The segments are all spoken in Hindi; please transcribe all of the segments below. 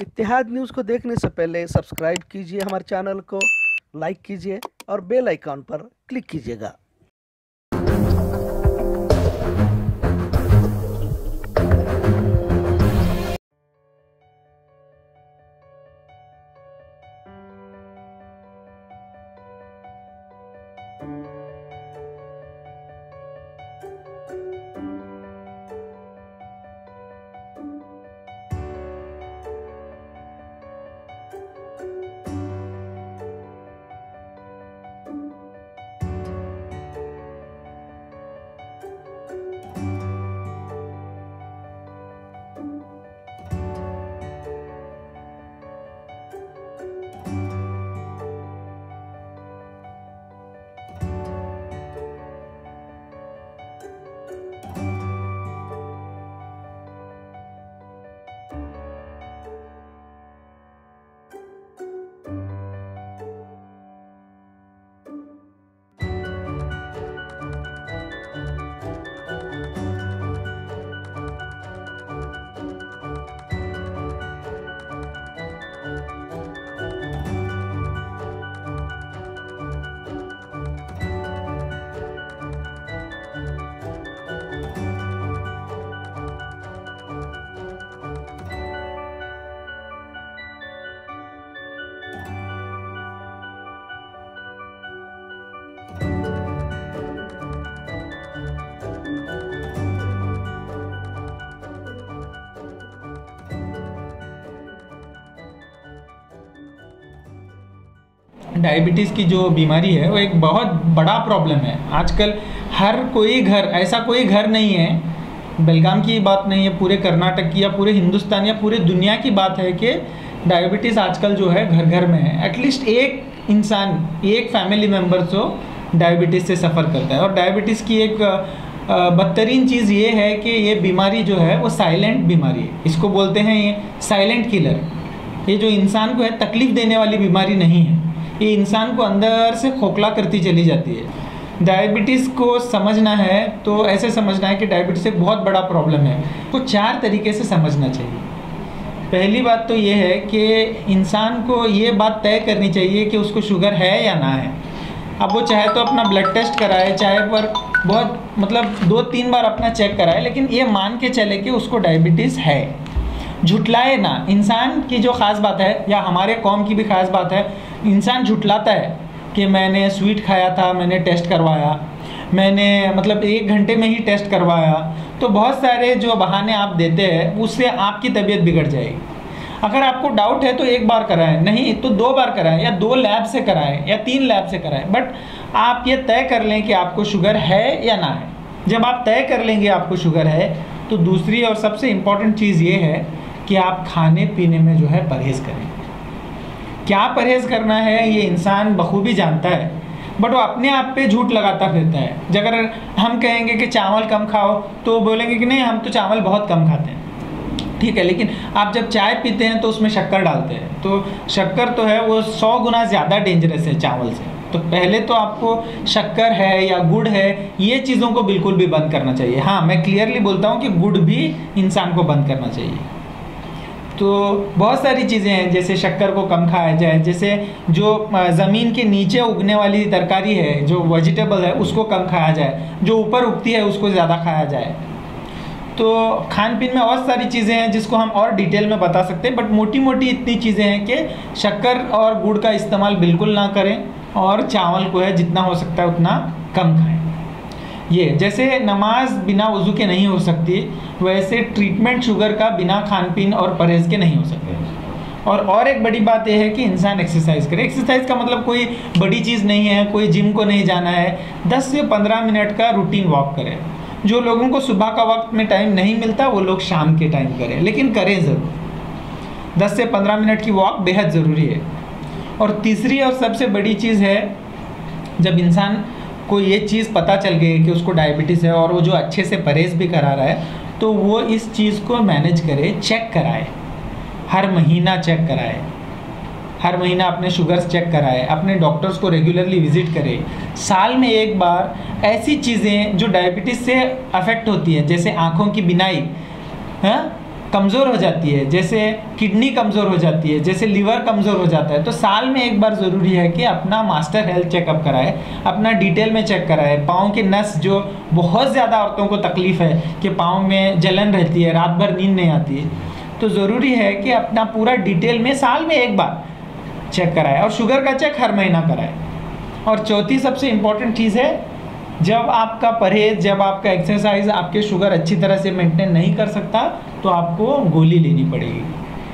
इत्तेहाद न्यूज़ को देखने से पहले सब्सक्राइब कीजिए हमारे चैनल को, लाइक कीजिए और बेल आइकॉन पर क्लिक कीजिएगा। डायबिटीज़ की जो बीमारी है वो एक बहुत बड़ा प्रॉब्लम है। आजकल हर कोई घर, ऐसा कोई घर नहीं है, बेलगाम की बात नहीं है, पूरे कर्नाटक की या पूरे हिंदुस्तान या पूरे दुनिया की बात है कि डायबिटीज़ आजकल जो है घर घर में है। एटलीस्ट एक इंसान, एक फैमिली मेम्बर तो डायबिटीज़ से सफ़र करता है। और डायबिटीज़ की एक बदतरीन चीज़ ये है कि ये बीमारी जो है वो साइलेंट बीमारी है। इसको बोलते हैं ये साइलेंट किलर। ये जो इंसान को है तकलीफ़ देने वाली बीमारी नहीं है, ये इंसान को अंदर से खोखला करती चली जाती है। डायबिटीज़ को समझना है तो ऐसे समझना है कि डायबिटीज़ एक बहुत बड़ा प्रॉब्लम है। को 4 तरीके से समझना चाहिए। पहली बात तो ये है कि इंसान को ये बात तय करनी चाहिए कि उसको शुगर है या ना है। अब वो चाहे तो अपना ब्लड टेस्ट कराए, चाहे पर बहुत 2-3 बार अपना चेक कराए, लेकिन ये मान के चले कि उसको डायबिटीज़ है। झुटलाए ना। इंसान की जो ख़ास बात है, या हमारे कौम की भी ख़ास बात है, इंसान झुटलाता है कि मैंने स्वीट खाया था, मैंने टेस्ट करवाया, मैंने 1 घंटे में ही टेस्ट करवाया। तो बहुत सारे जो बहाने आप देते हैं उससे आपकी तबीयत बिगड़ जाएगी। अगर आपको डाउट है तो 1 बार कराएं, नहीं तो 2 बार कराएं, या 2 लैब से कराएं, या 3 लैब से कराएं। बट आप ये तय कर लें कि आपको शुगर है या ना है। जब आप तय कर लेंगे आपको शुगर है, तो दूसरी और सबसे इम्पॉर्टेंट चीज़ ये है कि आप खाने पीने में जो है परहेज़ करें। क्या परहेज़ करना है ये इंसान बखूबी जानता है, बट वो अपने आप पे झूठ लगाता फिरता है। अगर हम कहेंगे कि चावल कम खाओ तो बोलेंगे कि नहीं, हम तो चावल बहुत कम खाते हैं। ठीक है, लेकिन आप जब चाय पीते हैं तो उसमें शक्कर डालते हैं, तो शक्कर तो है वो 100 गुना ज़्यादा डेंजरस है चावल से। तो पहले तो आपको शक्कर है या गुड़ है, ये चीज़ों को बिल्कुल भी बंद करना चाहिए। हाँ, मैं क्लियरली बोलता हूँ कि गुड़ भी इंसान को बंद करना चाहिए। तो बहुत सारी चीज़ें हैं, जैसे शक्कर को कम खाया जाए, जैसे जो ज़मीन के नीचे उगने वाली तरकारी है, जो वेजिटेबल है, उसको कम खाया जाए, जो ऊपर उगती है उसको ज़्यादा खाया जाए। तो खान पीन में और सारी चीज़ें हैं जिसको हम और डिटेल में बता सकते हैं, बट मोटी मोटी इतनी चीज़ें हैं कि शक्कर और गुड़ का इस्तेमाल बिल्कुल ना करें, और चावल को है जितना हो सकता है उतना कम खाएं। ये जैसे नमाज बिना वज़ू के नहीं हो सकती, वैसे ट्रीटमेंट शुगर का बिना खान पीन और परहेज़ के नहीं हो सकते। और एक बड़ी बात यह है कि इंसान एक्सरसाइज करे। एक्सरसाइज का मतलब कोई बड़ी चीज़ नहीं है, कोई जिम को नहीं जाना है। 10 से 15 मिनट का रूटीन वॉक करें। जो लोगों को सुबह का वक्त में टाइम नहीं मिलता वो लोग शाम के टाइम करें, लेकिन करें ज़रूर। 10 से 15 मिनट की वॉक बेहद ज़रूरी है। और तीसरी और सबसे बड़ी चीज़ है, जब इंसान को ये चीज़ पता चल गई कि उसको डायबिटीज़ है और वो जो अच्छे से परहेज़ भी करा रहा है, तो वो इस चीज़ को मैनेज करे, चेक कराए, हर महीना चेक कराए, हर महीना अपने शुगर्स चेक कराए, अपने डॉक्टर्स को रेगुलरली विज़िट करे। साल में 1 बार ऐसी चीज़ें जो डायबिटीज़ से अफेक्ट होती हैं, जैसे आँखों की बिनाई, हाँ, कमज़ोर हो जाती है, जैसे किडनी कमज़ोर हो जाती है, जैसे लीवर कमज़ोर हो जाता है, तो साल में एक बार ज़रूरी है कि अपना मास्टर हेल्थ चेकअप कराए, अपना डिटेल में चेक कराए। पाँव की नस, जो बहुत ज़्यादा औरतों को तकलीफ़ है कि पाँव में जलन रहती है, रात भर नींद नहीं आती है, तो ज़रूरी है कि अपना पूरा डिटेल में साल में एक बार चेक कराए, और शुगर का चेक हर महीना कराए। और चौथी सबसे इम्पॉर्टेंट चीज़ है, जब आपका परहेज, जब आपका एक्सरसाइज आपके शुगर अच्छी तरह से मेंटेन नहीं कर सकता, तो आपको गोली लेनी पड़ेगी,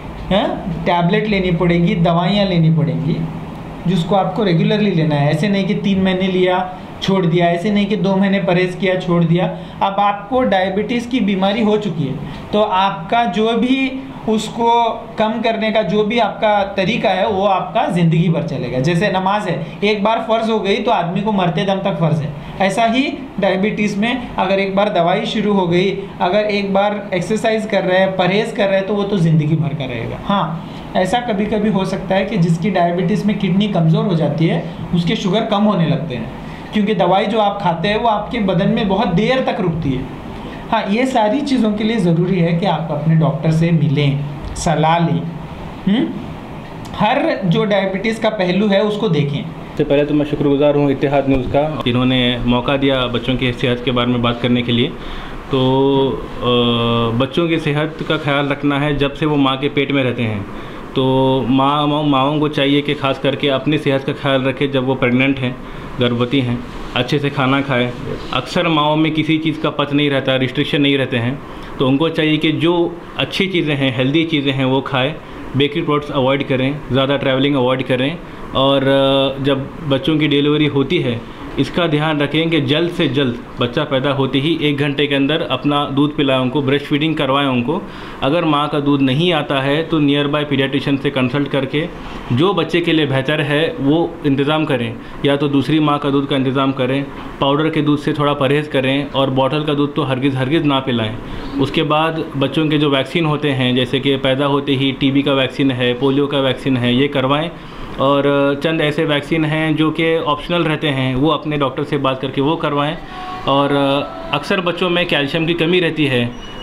टैबलेट लेनी पड़ेगी, दवाइयाँ लेनी पड़ेंगी, जिसको आपको रेगुलरली लेना है। ऐसे नहीं कि 3 महीने लिया छोड़ दिया, ऐसे नहीं कि 2 महीने परहेज किया छोड़ दिया। अब आपको डायबिटीज़ की बीमारी हो चुकी है, तो आपका जो भी उसको कम करने का जो भी आपका तरीका है वो आपका ज़िंदगी भर चलेगा। जैसे नमाज है, एक बार फ़र्ज़ हो गई तो आदमी को मरते दम तक फ़र्ज़ है, ऐसा ही डायबिटीज़ में अगर एक बार दवाई शुरू हो गई, अगर एक बार एक्सरसाइज कर रहे हैं, परहेज़ कर रहे हैं, तो वो तो ज़िंदगी भर का रहेगा। हाँ, ऐसा कभी कभी हो सकता है कि जिसकी डायबिटीज़ में किडनी कमज़ोर हो जाती है, उसके शुगर कम होने लगते हैं, क्योंकि दवाई जो आप खाते हैं वो आपके बदन में बहुत देर तक रुकती है। हाँ, ये सारी चीज़ों के लिए ज़रूरी है कि आप अपने डॉक्टर से मिलें, सलाह लें, हर जो डायबिटीज़ का पहलू है उसको देखें। सबसे पहले तो मैं शुक्रगुजार हूँ इत्तेहाद न्यूज़ का, जिन्होंने मौका दिया बच्चों की सेहत के बारे में बात करने के लिए। तो बच्चों की सेहत का ख्याल रखना है जब से वो माँ के पेट में रहते हैं, तो माँओं को चाहिए कि ख़ास करके अपनी सेहत का ख्याल रखें। जब वो प्रेग्नेंट हैं, गर्भवती हैं, अच्छे से खाना खाएं। अक्सर माँओं में किसी चीज़ का पच नहीं रहता, रिस्ट्रिक्शन नहीं रहते हैं, तो उनको चाहिए कि जो अच्छी चीज़ें हैं, हेल्दी चीज़ें हैं, वो खाएं। बेकरी प्रोडक्ट्स अवॉइड करें, ज़्यादा ट्रैवलिंग अवॉइड करें, और जब बच्चों की डिलीवरी होती है इसका ध्यान रखें कि जल्द से जल्द बच्चा पैदा होते ही 1 घंटे के अंदर अपना दूध पिलाएं उनको, ब्रेस्ट फीडिंग करवाएं उनको। अगर माँ का दूध नहीं आता है तो नियर बाय पीडियाट्रिशियन से कंसल्ट करके जो बच्चे के लिए बेहतर है वो इंतज़ाम करें, या तो दूसरी माँ का दूध का इंतज़ाम करें, पाउडर के दूध से थोड़ा परहेज़ करें, और बॉटल का दूध तो हरगिज़ ना पिलाएं। उसके बाद बच्चों के जो वैक्सीन होते हैं, जैसे कि पैदा होते ही टीबी का वैक्सीन है, पोलियो का वैक्सीन है, ये करवाएं। और चंद ऐसे वैक्सीन हैं जो कि ऑप्शनल रहते हैं, वो अपने डॉक्टर से बात करके वो करवाएं। और अक्सर बच्चों में कैल्शियम की कमी रहती है,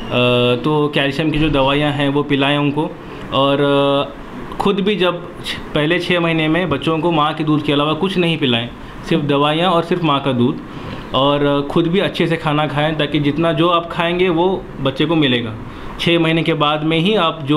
तो कैल्शियम की जो दवाइयां हैं वो पिलाएं उनको। और ख़ुद भी जब पहले 6 महीने में बच्चों को माँ के दूध के अलावा कुछ नहीं पिलाएं, सिर्फ दवाइयाँ और सिर्फ माँ का दूध। और ख़ुद भी अच्छे से खाना खाएं, ताकि जितना जो आप खाएंगे वो बच्चे को मिलेगा। 6 महीने के बाद में ही आप जो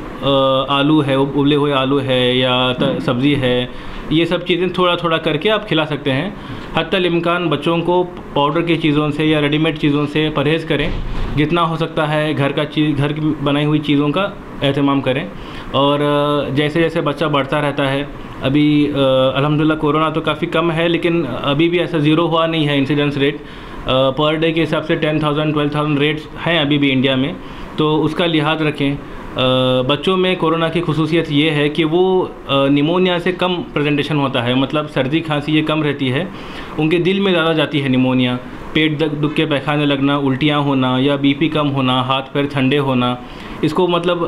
आलू है, उबले हुए आलू है या सब्ज़ी है, ये सब चीज़ें थोड़ा थोड़ा करके आप खिला सकते हैं। हत्तल इम्कान बच्चों को पाउडर की चीज़ों से या रेडीमेड चीज़ों से परहेज़ करें। जितना हो सकता है घर की बनाई हुई चीज़ों का एहतमाम करें। और जैसे जैसे बच्चा बढ़ता रहता है, अभी अल्हम्दुलिल्लाह कोरोना तो काफ़ी कम है, लेकिन अभी भी ऐसा ज़ीरो हुआ नहीं है इंसिडेंस रेट। पर डे के हिसाब से 10,000 12,000 रेट्स हैं अभी भी इंडिया में, तो उसका लिहाज रखें। बच्चों में कोरोना की खुसूसियत ये है कि वो निमोनिया से कम प्रेजेंटेशन होता है, मतलब सर्दी खांसी ये कम रहती है, उनके दिल में ज़्यादा जाती है निमोनिया। पेट दुख के पैखाने लगना, उल्टियाँ होना, या बीपी कम होना, हाथ पैर ठंडे होना, इसको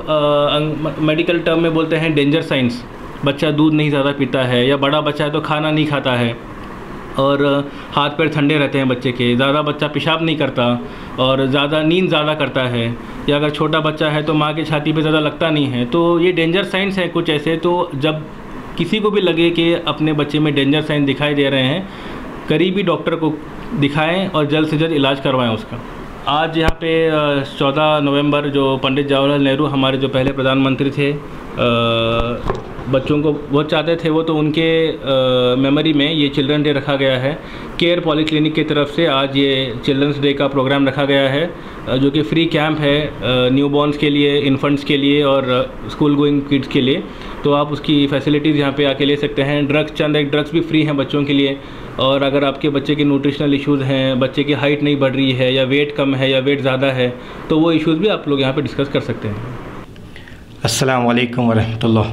मतलब मेडिकल टर्म में बोलते हैं डेंजर साइंस। बच्चा दूध नहीं ज़्यादा पीता है, या बड़ा बच्चा है तो खाना नहीं खाता है, और हाथ पैर ठंडे रहते हैं बच्चे के, ज़्यादा बच्चा पेशाब नहीं करता, और ज़्यादा नींद ज़्यादा करता है, या अगर छोटा बच्चा है तो माँ की छाती पे ज़्यादा लगता नहीं है। तो ये डेंजर साइंस है कुछ ऐसे। तो जब किसी को भी लगे कि अपने बच्चे में डेंजर साइंस दिखाई दे रहे हैं, करीबी डॉक्टर को दिखाएं और जल्द से जल्द इलाज करवाएं उसका। आज यहाँ पे 14 नवंबर जो पंडित जवाहरलाल नेहरू हमारे जो पहले प्रधानमंत्री थे, बच्चों को बहुत चाहते थे वो, तो उनके मेमोरी में ये चिल्ड्रन डे रखा गया है। केयर पॉलीक्लिनिक की तरफ से आज ये चिल्ड्रंस डे का प्रोग्राम रखा गया है, जो कि फ्री कैंप है न्यूबॉर्न्स के लिए, इन्फेंट्स के लिए और स्कूल गोइंग किड्स के लिए। तो आप उसकी फैसिलिटीज़ यहाँ पे आके ले सकते हैं। चंद एक ड्रग्स भी फ्री हैं बच्चों के लिए। और अगर आपके बच्चे के न्यूट्रिशनल इश्यूज़ हैं, बच्चे की हाइट नहीं बढ़ रही है, या वेट कम है, या वेट ज़्यादा है, तो वो इश्यूज़ भी आप लोग यहाँ पे डिस्कस कर सकते हैं। अस्सलाम वालेकुम वरहमतुल्लाह।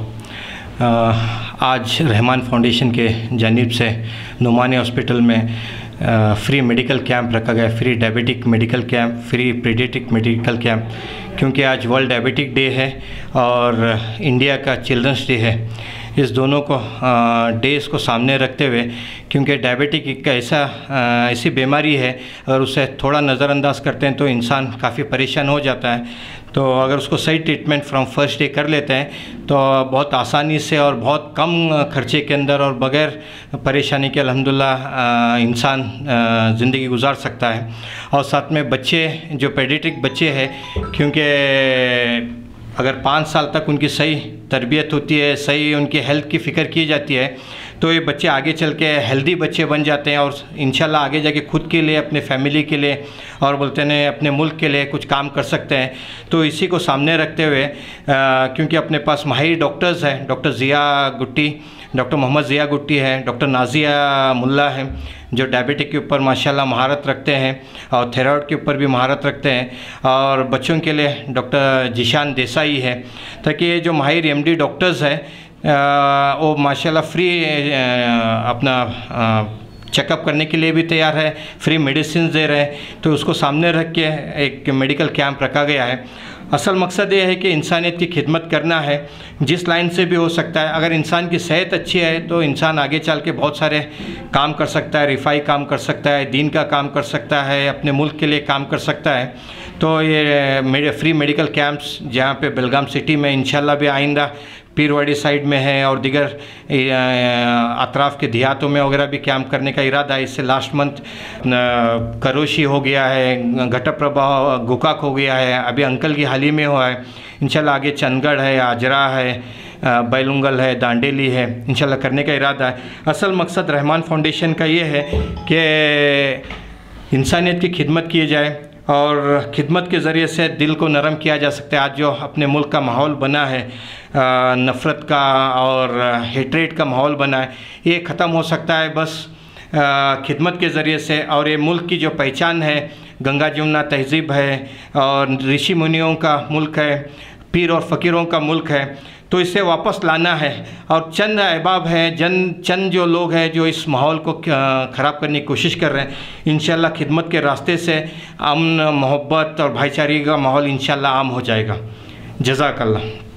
आज रहमान फाउंडेशन के जानिब से नुमानी हॉस्पिटल में फ्री मेडिकल कैंप रखा गया, free diabetic medical camp, free paediatric medical camp, क्योंकि आज वर्ल्ड डायबिटिक डे है और इंडिया का चिल्ड्रंस डे है। इस दोनों को डेज़ को सामने रखते हुए, क्योंकि डायबिटिक एक ऐसी बीमारी है, अगर उसे थोड़ा नज़रअंदाज करते हैं तो इंसान काफ़ी परेशान हो जाता है। तो अगर उसको सही ट्रीटमेंट फ्रॉम फर्स्ट डे कर लेते हैं तो बहुत आसानी से और बहुत कम खर्चे के अंदर और बग़ैर परेशानी के अल्हम्दुलिल्लाह इंसान ज़िंदगी गुजार सकता है। और साथ में बच्चे जो पेडियाट्रिक बच्चे हैं, क्योंकि अगर 5 साल तक उनकी सही तरबियत होती है, सही उनकी हेल्थ की फ़िक्र की जाती है, तो ये बच्चे आगे चल के हेल्दी बच्चे बन जाते हैं और इंशाल्लाह आगे जाके खुद के लिए, अपने फैमिली के लिए और बोलते हैं अपने मुल्क के लिए कुछ काम कर सकते हैं। तो इसी को सामने रखते हुए क्योंकि अपने पास माहिर डॉक्टर्स हैं, डॉक्टर ज़िया गुट्टी, डॉक्टर मोहम्मद ज़िया गुट्टी है, डॉक्टर नाज़िया मुल्ला हैं जो डायबिटिक के ऊपर माशाल्लाह महारत रखते हैं और थायराइड के ऊपर भी महारत रखते हैं, और बच्चों के लिए डॉक्टर जिशान देसाई है। ताकि ये जो माहिर एमडी डॉक्टर्स हैं वो माशाल्लाह फ्री अपना चेकअप करने के लिए भी तैयार है, फ्री मेडिसिन दे रहे हैं। तो उसको सामने रख के एक मेडिकल कैंप रखा गया है। असल मकसद ये है कि इंसानियत की खिदमत करना है, जिस लाइन से भी हो सकता है। अगर इंसान की सेहत अच्छी है तो इंसान आगे चल के बहुत सारे काम कर सकता है, रिफाई काम कर सकता है, दीन का काम कर सकता है, अपने मुल्क के लिए काम कर सकता है। तो ये मेरे फ्री मेडिकल कैंप्स जहाँ पे बेलगाम सिटी में इंशाल्लाह भी आइंदा पीरवाड़ी साइड में है और दिगर अतराफ़ के देहातों में वगैरह भी कैंप करने का इरादा है। इससे लास्ट मंथ करोशी हो गया है, घटप्रभा गोकाक हो गया है, अभी अंकल की हाल ही में हुआ है। इंशाल्लाह आगे चंदगढ़ है, आजरा है, बैलुंगल है, दांडेली है, इंशाल्लाह करने का इरादा है। असल मकसद रहमान फाउंडेशन का ये है कि इंसानियत की खिदमत की जाए और खिदमत के ज़रिए से दिल को नरम किया जा सकता है। आज जो अपने मुल्क का माहौल बना है, नफ़रत का और हेट्रेट का माहौल बना है, ये ख़त्म हो सकता है बस खिदमत के ज़रिए से। और ये मुल्क की जो पहचान है, गंगा जमुना तहज़ीब है और ऋषि मुनियों का मुल्क है, पीर और फ़कीरों का मुल्क है, तो इसे वापस लाना है। और चंद अहबाब हैं, चंद जो लोग हैं जो इस माहौल को ख़राब करने की कोशिश कर रहे हैं, इंशाल्लाह खिदमत के रास्ते से अमन, मोहब्बत और भाईचारे का माहौल इंशाल्लाह आम हो जाएगा। जज़ाकल्लाह।